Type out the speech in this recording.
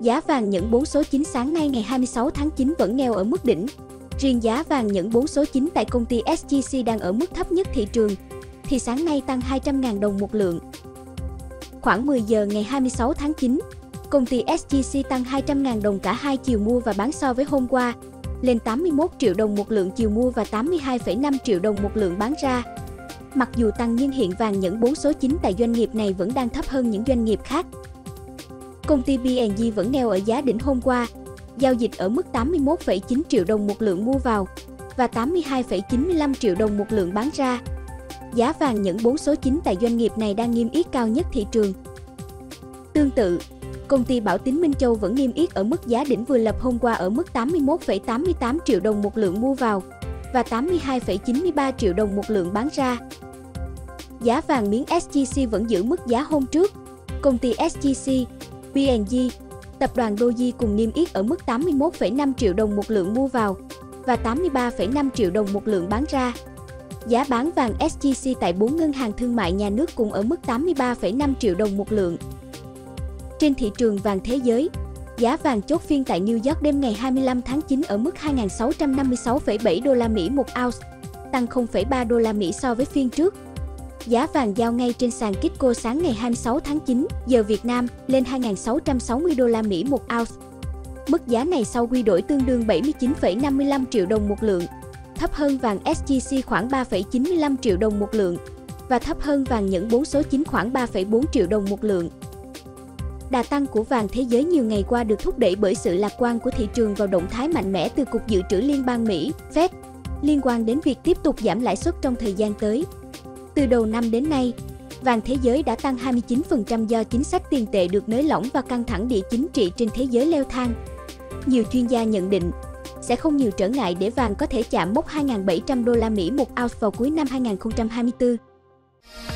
Giá vàng nhẫn 4 số 9 sáng nay ngày 26 tháng 9 vẫn neo ở mức đỉnh. Riêng giá vàng nhẫn 4 số 9 tại công ty SJC đang ở mức thấp nhất thị trường, thì sáng nay tăng 200.000 đồng một lượng. Khoảng 10 giờ ngày 26 tháng 9, công ty SJC tăng 200.000 đồng cả hai chiều mua và bán so với hôm qua, lên 81 triệu đồng một lượng chiều mua và 82,5 triệu đồng một lượng bán ra. Mặc dù tăng nhưng hiện vàng nhẫn 4 số 9 tại doanh nghiệp này vẫn đang thấp hơn những doanh nghiệp khác. Công ty P&G vẫn neo ở giá đỉnh hôm qua, giao dịch ở mức 81,9 triệu đồng một lượng mua vào và 82,95 triệu đồng một lượng bán ra. Giá vàng nhẫn 4 số 9 tại doanh nghiệp này đang niêm yết cao nhất thị trường. Tương tự, công ty Bảo Tín Minh Châu vẫn niêm yết ở mức giá đỉnh vừa lập hôm qua ở mức 81,88 triệu đồng một lượng mua vào và 82,93 triệu đồng một lượng bán ra. Giá vàng miếng SJC vẫn giữ mức giá hôm trước. Công ty SJC, P&G, tập đoàn Doji cùng niêm yết ở mức 81,5 triệu đồng một lượng mua vào và 83,5 triệu đồng một lượng bán ra. Giá bán vàng SJC tại 4 ngân hàng thương mại nhà nước cùng ở mức 83,5 triệu đồng một lượng. Trên thị trường vàng thế giới, giá vàng chốt phiên tại New York đêm ngày 25 tháng 9 ở mức 2.656,7 đô la Mỹ một ounce, tăng 0,3 đô la Mỹ so với phiên trước. Giá vàng giao ngay trên sàn Kitco sáng ngày 26 tháng 9 giờ Việt Nam lên 2.660 đô la Mỹ một ounce. Mức giá này sau quy đổi tương đương 79,55 triệu đồng một lượng, thấp hơn vàng SJC khoảng 3,95 triệu đồng một lượng và thấp hơn vàng nhẫn 4 số 9 khoảng 3,4 triệu đồng một lượng. Đà tăng của vàng thế giới nhiều ngày qua được thúc đẩy bởi sự lạc quan của thị trường vào động thái mạnh mẽ từ Cục Dự trữ Liên bang Mỹ, Fed, liên quan đến việc tiếp tục giảm lãi suất trong thời gian tới. Từ đầu năm đến nay, vàng thế giới đã tăng 29% do chính sách tiền tệ được nới lỏng và căng thẳng địa chính trị trên thế giới leo thang. Nhiều chuyên gia nhận định sẽ không nhiều trở ngại để vàng có thể chạm mốc 2.700 đô la Mỹ một ounce vào cuối năm 2024.